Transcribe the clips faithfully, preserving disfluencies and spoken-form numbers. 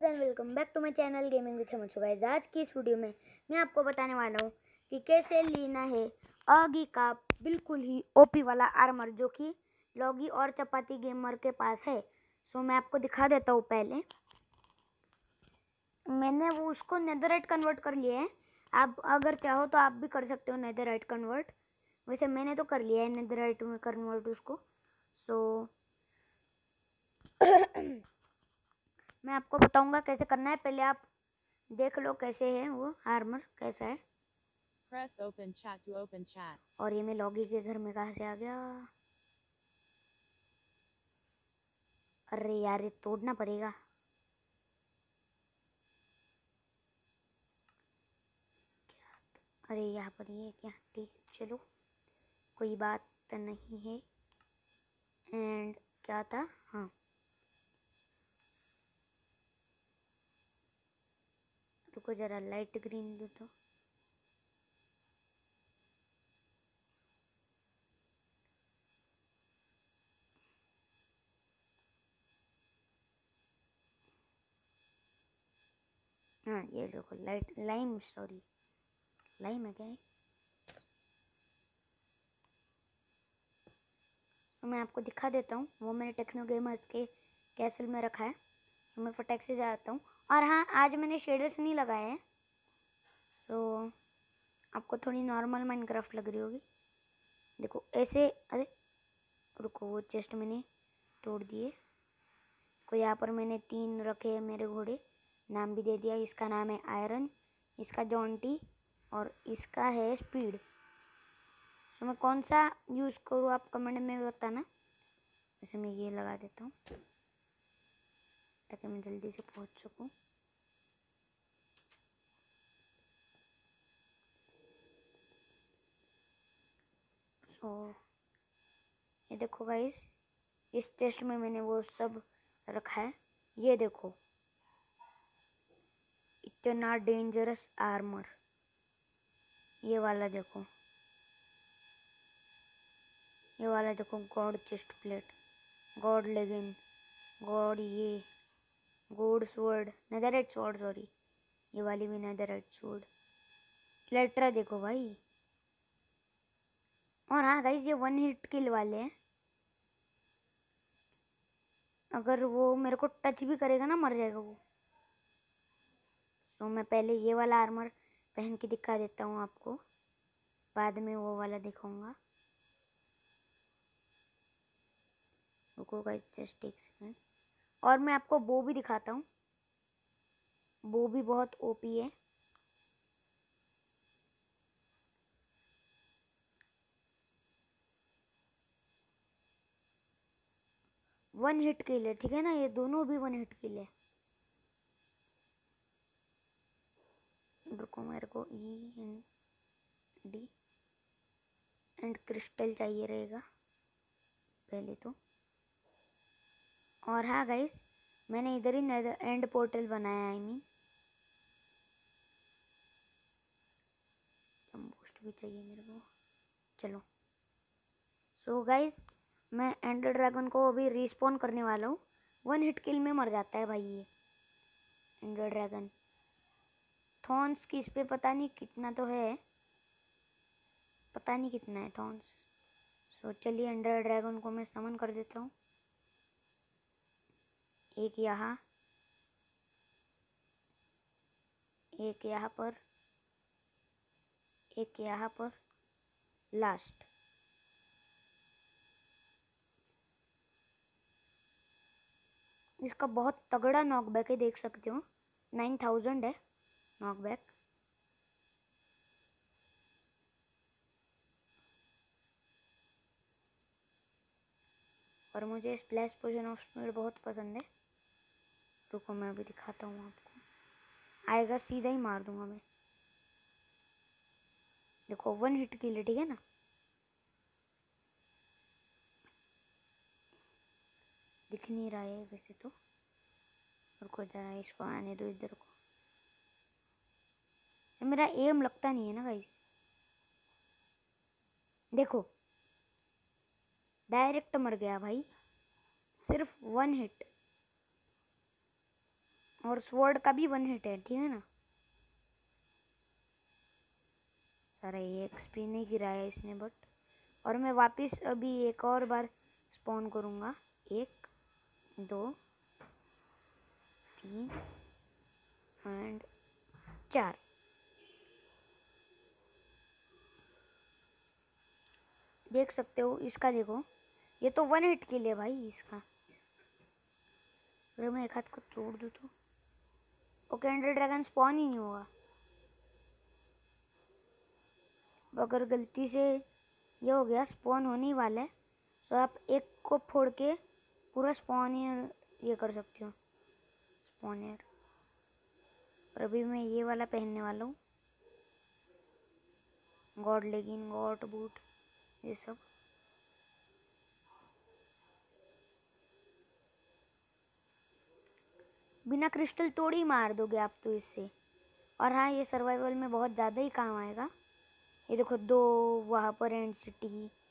And welcome back to my channel gaming with Himanshu guys. आज की इस वीडियो में मैं आपको बताने वाला हूँ कि कैसे लेना है ऑगी का बिल्कुल ही ओपी वाला आर्मर जो कि लॉगी और चपाती गेमर के पास है। सो मैं आपको दिखा देता हूँ। पहले मैंने वो उसको नेदरराइट कन्वर्ट कर लिया है। आप अगर चाहो तो आप भी कर सकते हो नेदरराइट कन्वर्ट। वैसे मैंने तो कर लिया है नेदरराइट में कन्वर्ट उसको। सो मैं आपको बताऊंगा कैसे करना है। पहले आप देख लो कैसे है वो आर्मर कैसा है। Press open chat to open chat. और ये मैं लॉगी के घर में कहाँ से आ गया? अरे यार ये तोड़ना पड़ेगा। अरे यहाँ पर ये क्या? ठीक चलो कोई बात नहीं है। एंड क्या था? हाँ रुको जरा लाइट ग्रीन दो तो। हाँ ये देखो लाइट लाइम सॉरी लाइम है क्या है? तो मैं आपको दिखा देता हूँ। वो मैंने टेक्नो गेमर्स के कैसल में रखा है। तो मैं फटाक से जाता हूँ। और हाँ आज मैंने शेडर्स नहीं लगाए हैं। सो आपको थोड़ी नॉर्मल माइनक्राफ्ट लग रही होगी। देखो ऐसे। अरे रुको वो चेस्ट मैंने तोड़ दिए। को यहाँ पर मैंने तीन रखे हैं मेरे घोड़े। नाम भी दे दिया। इसका नाम है आयरन, इसका जॉन्टी और इसका है स्पीड। तो मैं कौन सा यूज़ करूँ आप कमेंट में बताना। वैसे मैं ये लगा देता हूँ ताकि मैं जल्दी से पहुँच सकूँ। सो ये देखो गाइस, इस टेस्ट में मैंने वो सब रखा है। ये देखो इतना डेंजरस आर्मर। ये वाला देखो, ये वाला देखो god chest plate, god leggings, god ये gold sword, netherite sword sorry, ये वाली भी नेदरराइट स्वॉर्ड। लेट्रा देखो भाई। और हाँ गाइस ये वन हिट किल वाले हैं। अगर वो मेरे को टच भी करेगा ना मर जाएगा वो। तो मैं पहले ये वाला आर्मर पहन के दिखा देता हूँ आपको, बाद में वो वाला दिखाऊंगा। रुको गाइस जस्ट एक सेकंड। और मैं आपको बो भी दिखाता हूँ। बो भी बहुत ओपी है। वन हिट किल है, ठीक है ना? ये दोनों भी वन हिट किल है। रुको मेरे को E N D end crystal चाहिए रहेगा पहले तो। और हाँ गाइस मैंने इधर ही नेदर एंड पोर्टल बनाया। आई मीन बूस्ट भी चाहिए मेरे को। चलो सो गाइस मैं एंडर ड्रैगन को अभी रिस्पॉन करने वाला हूँ। वन हिट किल में मर जाता है भाई ये एंडर ड्रैगन। थॉर्न्स की इस पे पता नहीं कितना तो है, पता नहीं कितना है थॉर्न्स। सो चलिए एंडर ड्रैगन को मैं समन कर देता हूँ। एक यहाँ, एक यहाँ पर, एक यहाँ पर, लास्ट। इसका बहुत तगड़ा नॉकबैक है, देख सकते हो। नाइन थाउजेंड है नॉकबैक। और मुझे स्प्लैश पोशन ऑफ स्पीड बहुत पसंद है। रुको मैं अभी दिखाता हूँ आपको। आएगा सीधा ही मार दूंगा मैं। देखो वन हिट किल है, ठीक है ना? दिख नहीं रहा है वैसे तो। रुको जरा इसको आने दो इधर को। मेरा एम लगता नहीं है ना गाइस। देखो डायरेक्ट मर गया भाई, सिर्फ वन हिट। और स्वॉर्ड का भी वन हिट है, ठीक है ना। सारा ये एक्सपी नहीं गिराया इसने बट, और मैं वापस अभी एक और बार स्पॉन करूँगा। एक, दो, तीन एंड चार। देख सकते हो इसका, देखो ये तो वन हिट के लिए भाई इसका। अगर मैं एक हाथ को तोड़ दूँ तो ओके, एंडर ड्रैगन स्पॉन ही नहीं होगा। अगर गलती से ये हो गया, स्पॉन होने ही वाला है, तो आप एक को फोड़ के पूरा स्पॉनियर ये कर सकते हो, स्पॉनियर। और अभी मैं ये वाला पहनने वाला हूँ, गॉड लेगिन, गॉड बूट, ये सब। बिना क्रिस्टल तोड़ ही मार दोगे आप तो इससे। और हाँ, ये सर्वाइवल में बहुत ज़्यादा ही काम आएगा। ये देखो दो वहाँ पर एंड सिटी,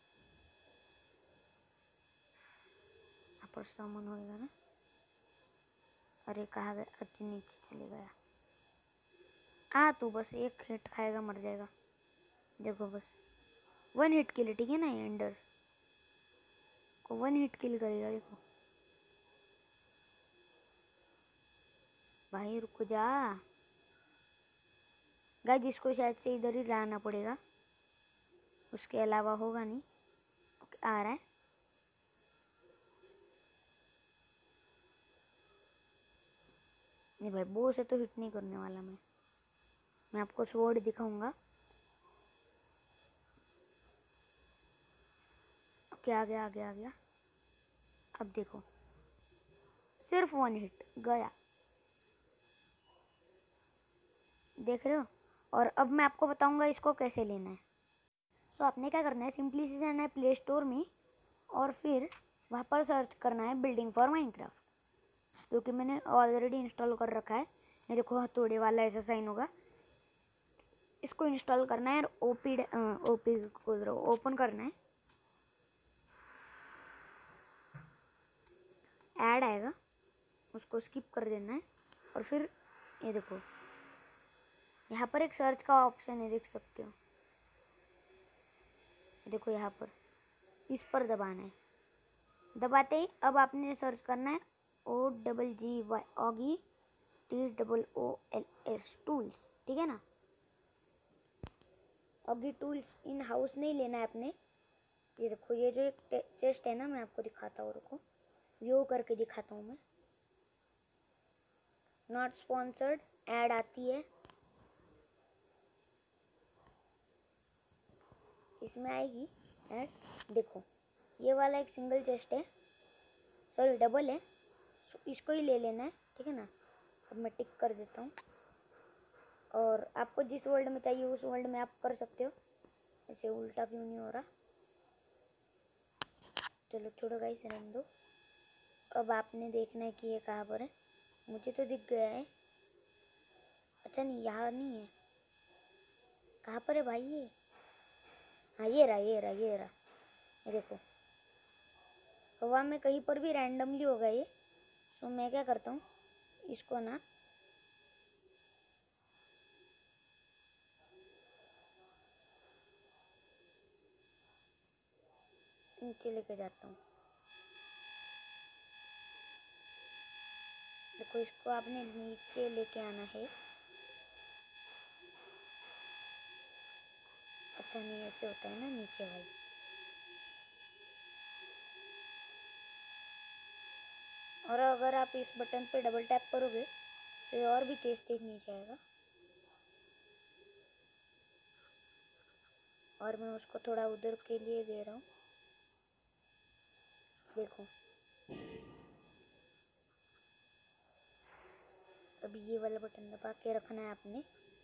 यहाँ पर सामान होएगा ना। अरे कहाँ गया, अच्छे नीचे चले गया। हाँ तू बस एक हिट खाएगा मर जाएगा। देखो बस वन हिट किल, ठीक है ना। ये एंडर को वन हिट किल करेगा, देखो भाई रुक जा। गाइस जिसको शायद से इधर ही लाना पड़ेगा, उसके अलावा होगा नहीं। ओके आ रहा है। नहीं भाई, बो से तो हिट नहीं करने वाला मैं मैं आपको स्वॉर्ड दिखाऊंगा। ओके आ गया आ गया आ गया। अब देखो सिर्फ वन हिट गया, देख रहे हो। और अब मैं आपको बताऊंगा इसको कैसे लेना है। सो आपने क्या करना है, सिंपली से जाना है प्ले स्टोर में, और फिर वहाँ पर सर्च करना है बिल्डिंग फॉर माइनक्राफ्ट, जो कि मैंने ऑलरेडी इंस्टॉल कर रखा है। ये देखो हथौड़े वाला ऐसा साइन होगा, इसको इंस्टॉल करना है और ओपी ओपी को ओपन करना है। ऐड आएगा, उसको स्किप कर देना है। और फिर ये देखो यहाँ पर एक सर्च का ऑप्शन है, देख सकते हो। देखो यहाँ पर इस पर दबाना है। दबाते ही अब आपने सर्च करना है O double G Y oggy T double O L S tools, ठीक है ना। ऑगी टूल्स इन हाउस नहीं लेना है अपने। ये देखो ये जो एक चेस्ट है ना, मैं आपको दिखाता हूँ, रुको व्यू करके दिखाता हूँ मैं। नॉट स्पॉन्सर्ड ऐड आती है, इसमें आएगी ऐड। देखो ये वाला एक सिंगल चेस्ट है, सॉरी डबल है, सो इसको ही ले लेना है, ठीक है ना। अब मैं टिक कर देता हूँ, और आपको जिस वर्ल्ड में चाहिए उस वर्ल्ड में आप कर सकते हो। ऐसे उल्टा क्यों नहीं हो रहा, चलो छोड़ो गाइस रहने दो। अब आपने देखना है कि ये कहाँ पर है। मुझे तो दिख गया है, अच्छा नहीं यहाँ नहीं है, कहाँ पर है भाई ये। हाँ ये रहा ये रहा ये रहा, ये देखो हवा में कहीं पर भी रैंडमली होगा ये। सो मैं क्या करता हूँ, इसको ना नीचे लेके जाता हूँ। देखो इसको आपने नीचे लेके आना है। अच्छा नहीं ऐसे होता है ना नीचे भाई। और अगर आप इस बटन पे डबल टैप करोगे तो ये और भी तेज तेज नीचे आएगा। और मैं उसको थोड़ा उधर के लिए दे रहा हूँ, देखो अभी ये वाला बटन दबा के रखना है आपने,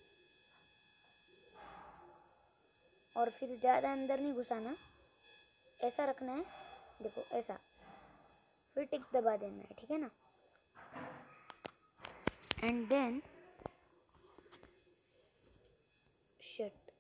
और फिर ज़्यादा अंदर नहीं घुसाना, ऐसा रखना है, देखो ऐसा, फिर टिक दबा देना है, ठीक है ना। And then shit,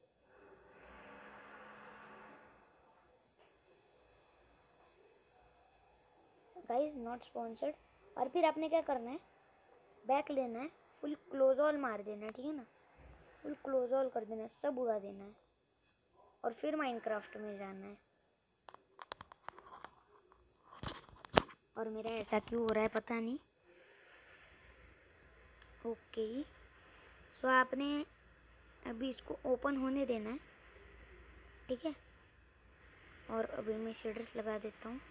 guys not sponsored. और फिर आपने क्या करना है, बैक लेना है, फुल क्लोज ऑल मार देना है, ठीक है ना, फुल क्लोज ऑल कर देना है, सब उड़ा देना है और फिर माइनक्राफ्ट में जाना है। और मेरा ऐसा क्यों हो रहा है पता नहीं। ओके, सो आपने अभी इसको ओपन होने देना है, ठीक है। और अभी मैं शेडर्स लगा देता हूँ।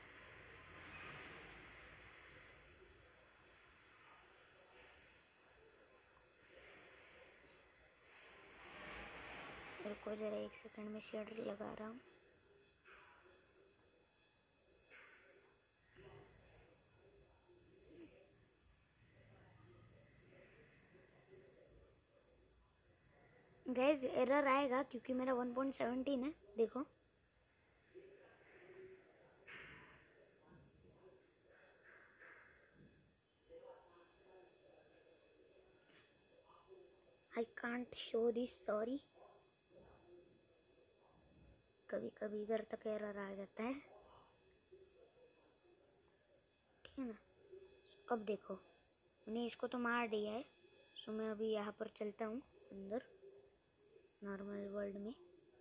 रुको जरा एक सेकंड में शेडर लगा रहा हूँ। गैस एरर आएगा क्योंकि मेरा वन पॉइंट सेवनटीन है, देखो। I can't show this, sorry. कभी कभी इधर तक एरर आ जाता है, ठीक है ना। अब देखो मैंने इसको तो मार दिया है, सो मैं अभी यहाँ पर चलता हूँ अंदर नॉर्मल वर्ल्ड में।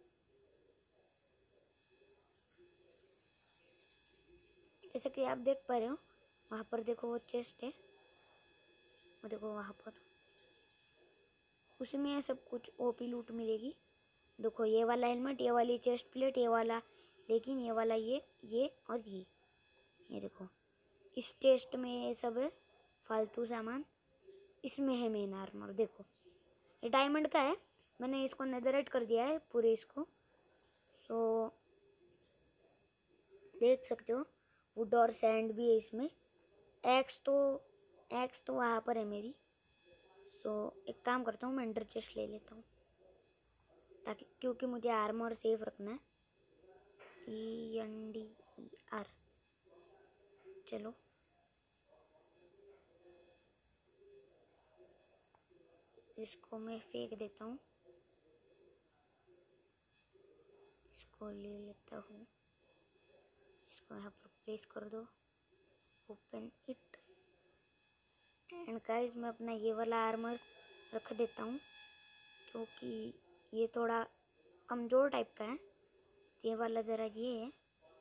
जैसे कि आप देख पा रहे हो, वहाँ पर देखो वो चेस्ट है, वो देखो वहाँ पर, उसी में सब कुछ ओपी लूट मिलेगी। देखो ये वाला हेलमेट, ये वाली चेस्ट प्लेट, ये वाला, लेकिन ये वाला, ये ये और ये ये देखो इस चेस्ट में ये सब है फालतू सामान। इसमें है मेन आर्मर, देखो ये डायमंड का है, मैंने इसको नेदरराइट कर दिया है पूरे इसको। सो देख सकते हो वुड और सैंड भी है इसमें। एक्स तो एक्स तो वहाँ पर है मेरी। सो एक काम करता हूँ, मैं अंडर चेस्ट ले लेता हूँ ताकि, क्योंकि मुझे आर्मर सेफ रखना है। E N D E R, चलो इसको मैं फेंक देता हूँ, इसको ले लेता हूँ, इसको यहाँ पर प्लेस कर दो, ओपन इट। एंड गाइस मैं अपना ये वाला आर्मर रख देता हूँ क्योंकि ये थोड़ा कमज़ोर टाइप का है। ये वाला ज़रा ये है,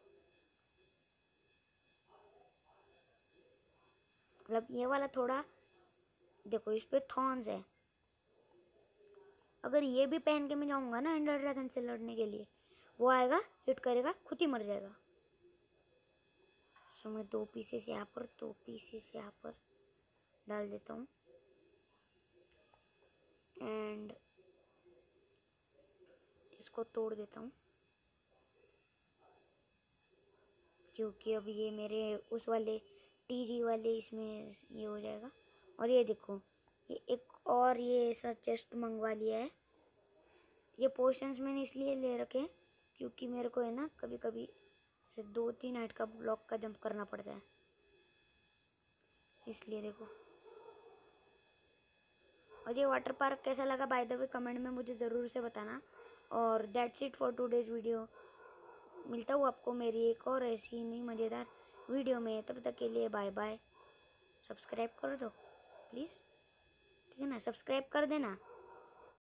मतलब ये वाला थोड़ा, देखो इस पे थॉर्न्स है। अगर ये भी पहन के मैं जाऊँगा ना एंडर ड्रैगन से लड़ने के लिए, वो आएगा हिट करेगा खुद ही मर जाएगा। सो मैं दो पीसेस यहाँ पर, दो पीसेस यहाँ पर डाल देता हूँ एंड इसको तोड़ देता हूँ क्योंकि अब ये मेरे उस वाले टीजी वाले इसमें ये हो जाएगा। और ये देखो ये एक और ये ऐसा चेस्ट मंगवा लिया है। ये पोर्शंस मैंने इसलिए ले रखे हैं क्योंकि मेरे को है ना कभी कभी से दो तीन हाइट का ब्लॉक का जंप करना पड़ता है, इसलिए देखो। और ये वाटर पार्क कैसा लगा बाय द वे कमेंट में मुझे ज़रूर से बताना। और that's it for today's video. मिलता हूँ आपको मेरी एक और ऐसी नहीं मज़ेदार वीडियो में, तब तक के लिए बाय बाय। सब्सक्राइब कर दो प्लीज़, ठीक है ना, सब्सक्राइब कर देना।